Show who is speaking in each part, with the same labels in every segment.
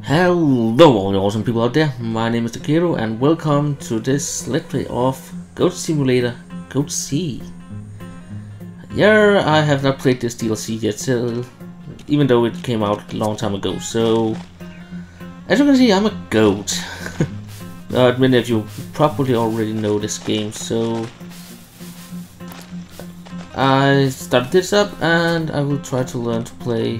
Speaker 1: Hello all you awesome people out there, my name is Takeru and welcome to this Let's Play of Goat Simulator Goat Sea. Yeah, I have not played this DLC yet, so, even though it came out a long time ago, so as you can see I'm a goat. Many of you probably already know this game, so I started this up and I will try to learn to play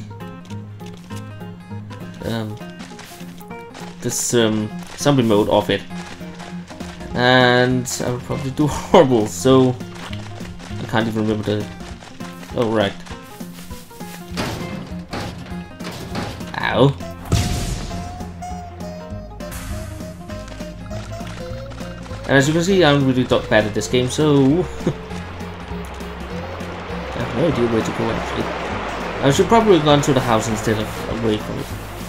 Speaker 1: this zombie mode of it, and I will probably do horrible, so I can't even remember the... oh right. Ow. And as you can see, I'm really bad at this game, so I have no idea where to go actually. I should probably run to the house instead of away from it.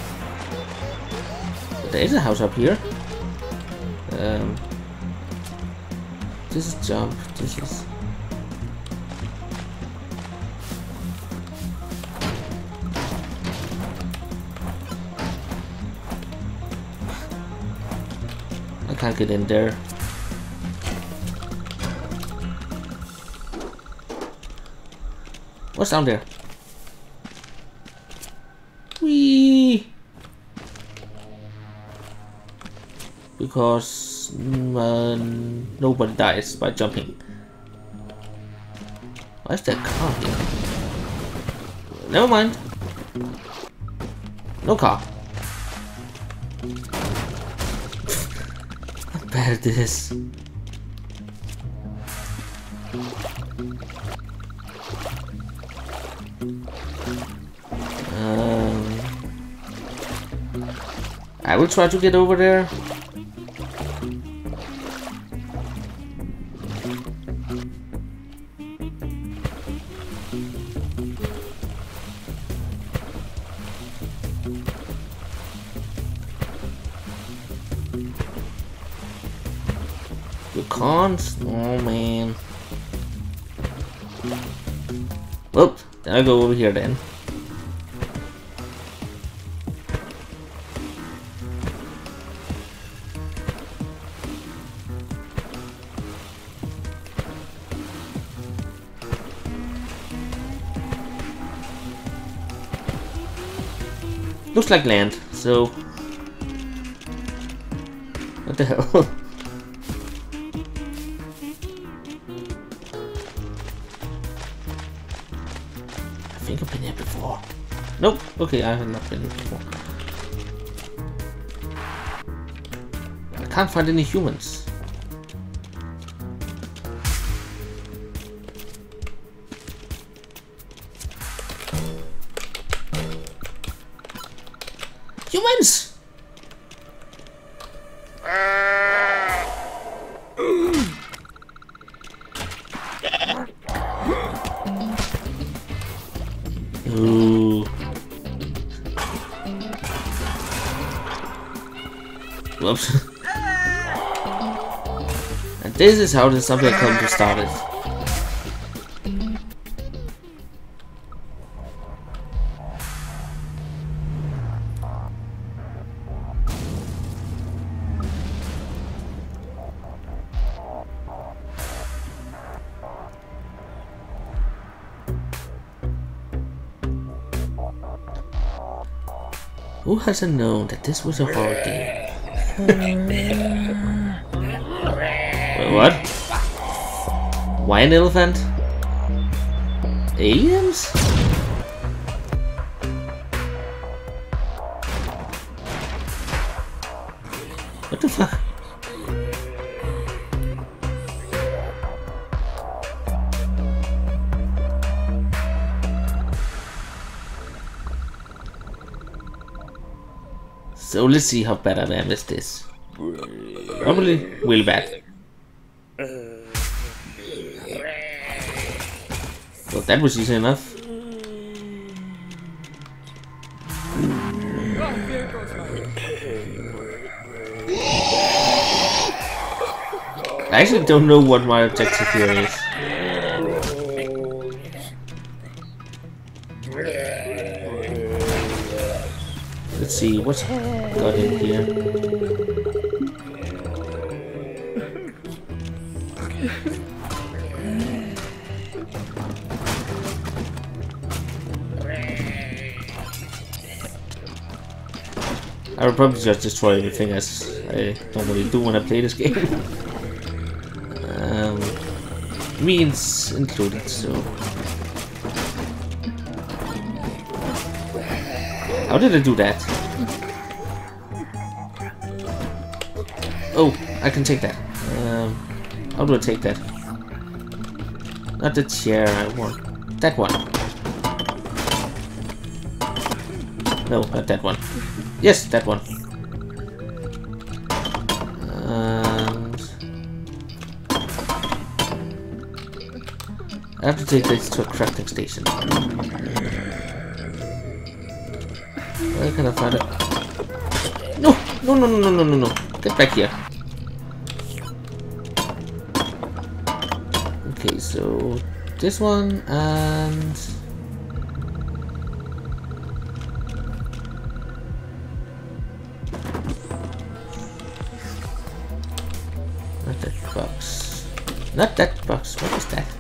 Speaker 1: There is a house up here. This is jump. This is... I can't get in there. What's down there? Whee! Because nobody dies by jumping. Why is that car here? Never mind. No car. How bad at this. I will try to get over there. You can't? Oh man. Well, I'll go over here then. Looks like land, so... what the hell? I think I've been here before. Nope, okay, I have not been here before. I can't find any humans. Humans! Ooh. Whoops. And this is how the zombie encounter started. Who hasn't known that this was a horror game? Wait, what? Why an elephant? Aliens? What the fuck? So let's see how bad I am at this. Probably really bad. Well, that was easy enough. I actually don't know what my objective here is. Let's see what's got in here. I will probably just destroy everything as I normally do when I play this game. Means included, so. How did I do that? Oh, I can take that. How do I take that? Not the chair I want. That one. No, not that one. Yes, that one. And I have to take this to a crafting station. Where can I find it? No! No, no, no, no, no, no, no. Get back here. Okay, so this one and... not that box. Not that box. What is that?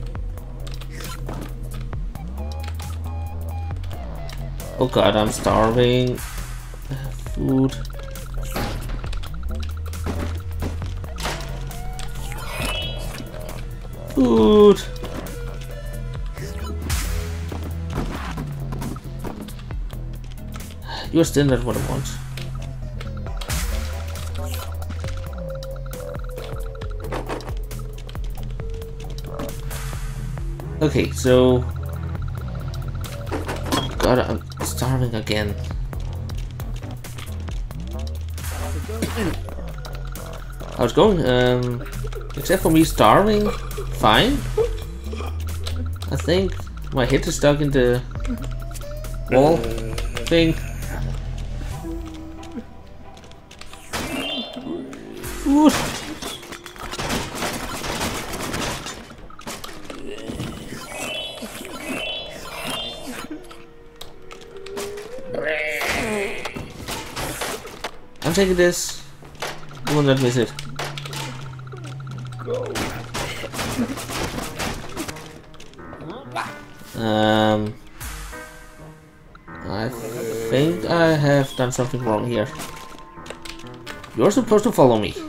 Speaker 1: Oh god, I'm starving. Food. Food. You're still not what I want. Okay, so... God, I'm starving again. How's it going? Except for me starving, fine. I think my head is stuck in the wall thing. Food. I'm taking this. You will not miss it. I think I have done something wrong here. You're supposed to follow me.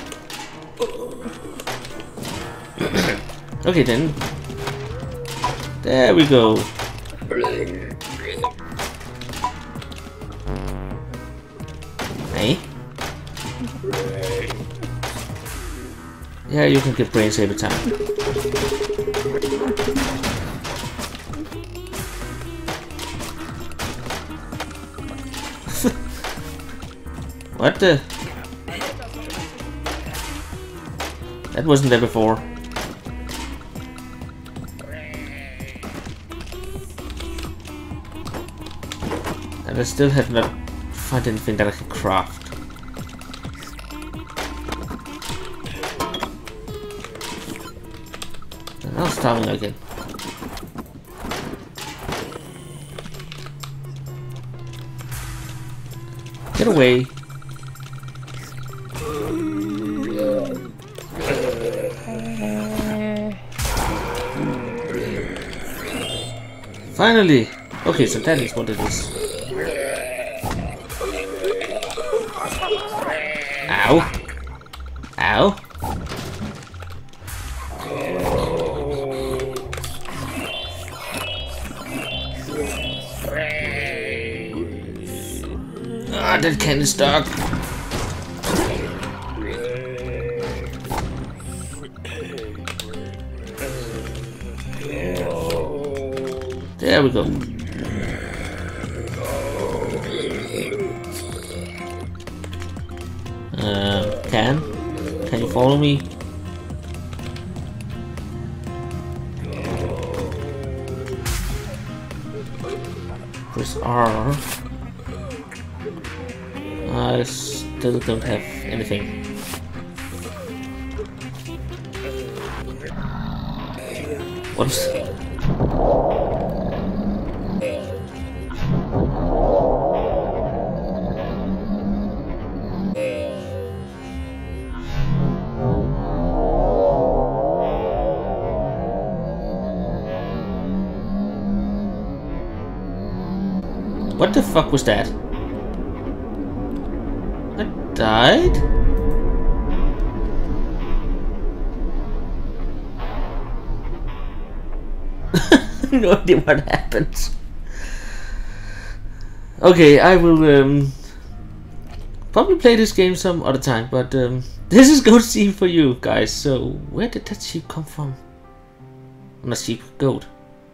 Speaker 1: Okay then. There we go. Hey? Yeah, you can get brains every time. What the? That wasn't there before. And I still have not found anything that I can craft. And I'm starving again. Get away. Finally! Okay, so that is what it is. Ow! Ow! Ah, that can is stuck. There we go. Can you follow me? Press R. I still don't have anything. What's... What the fuck was that? I died? No idea what happened. Okay, I will probably play this game some other time, but this is Goat Sea for you guys. So where did that sheep come from? Not sheep, goat.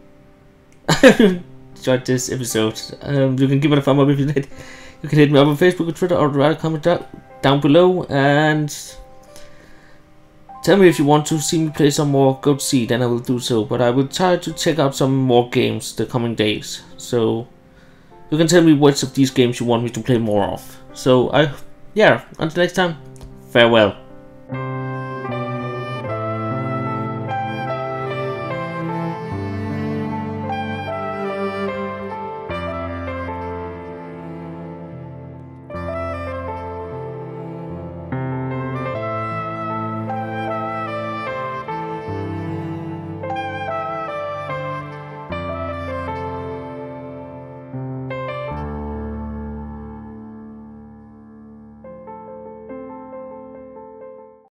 Speaker 1: I enjoyed this episode. You can give it a thumb up if you did. You can hit me up on Facebook or Twitter, or write a comment down below and tell me if you want to see me play some more Goat Sea, then I will do so. But I will try to check out some more games the coming days. So you can tell me which of these games you want me to play more of. So yeah, until next time, farewell.